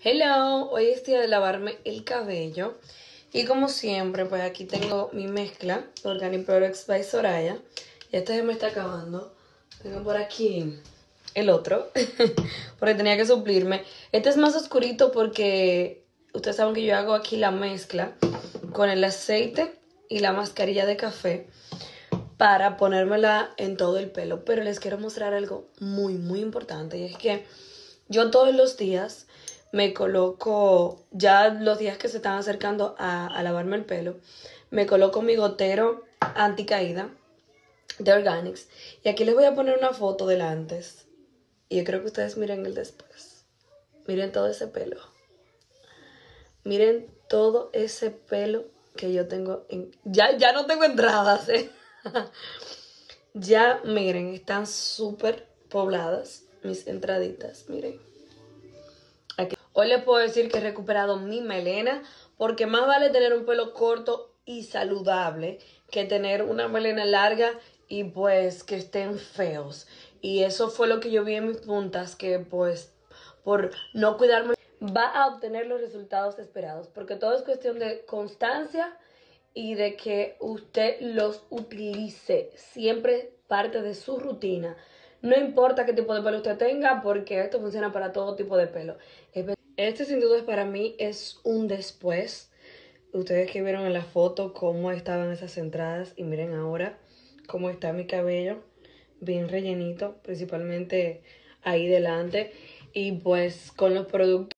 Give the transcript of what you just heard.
Hello, hoy es día de lavarme el cabello y como siempre pues aquí tengo mi mezcla Organic Products by Soraya. Este se me está acabando. Tengo por aquí el otro porque tenía que suplirme. Este es más oscurito porque ustedes saben que yo hago aquí la mezcla con el aceite y la mascarilla de café para ponérmela en todo el pelo. Pero les quiero mostrar algo muy importante y es que yo todos los días me coloco, ya los días que se están acercando a lavarme el pelo, me coloco mi gotero anticaída de Organics. Y aquí les voy a poner una foto del antes. Y yo creo que ustedes miren el después. Miren todo ese pelo. Miren todo ese pelo que yo tengo. Ya no tengo entradas, ¿eh? Ya, miren, están súper pobladas mis entraditas, miren. Aquí. Hoy les puedo decir que he recuperado mi melena, porque más vale tener un pelo corto y saludable que tener una melena larga y pues que estén feos. Y eso fue lo que yo vi en mis puntas, que pues por no cuidarme va a obtener los resultados esperados, porque todo es cuestión de constancia y de que usted los utilice siempre parte de su rutina. No importa qué tipo de pelo usted tenga, porque esto funciona para todo tipo de pelo. Este sin duda para mí es un después. Ustedes que vieron en la foto cómo estaban esas entradas y miren ahora cómo está mi cabello, bien rellenito, principalmente ahí delante. Y pues con los productos